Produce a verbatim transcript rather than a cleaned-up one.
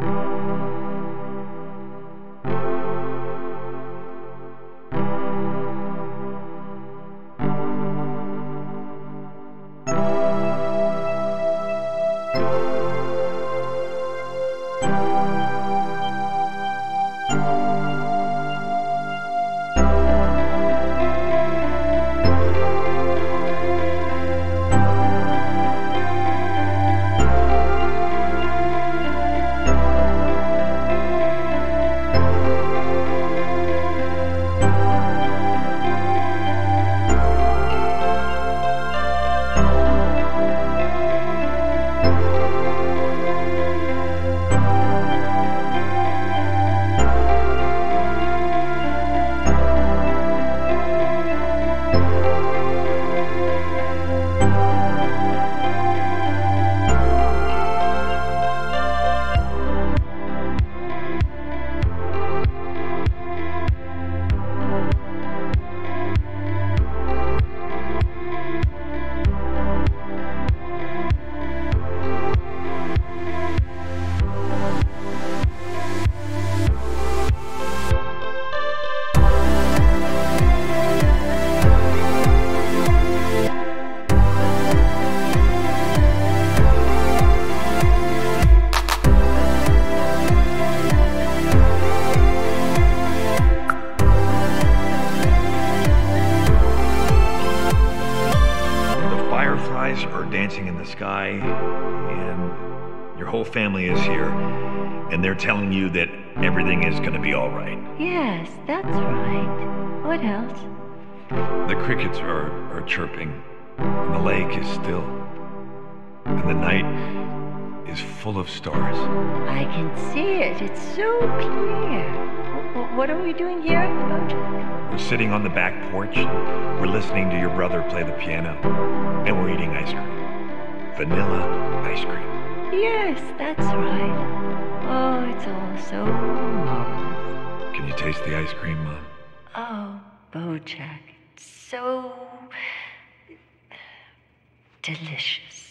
Are dancing in the sky, and your whole family is here, and they're telling you that everything is going to be all right. Yes, that's right. What else? The crickets are, are chirping, and the lake is still, and the night is full of stars. I can see it. It's so clear. W- what are we doing here at the boat? We're sitting on the back porch. We're listening to your brother play the piano, and we're eating ice cream. Vanilla ice cream. Yes, that's right. Oh, it's all so marvelous. Can you taste the ice cream, Mom? Oh, Bojack, it's so delicious.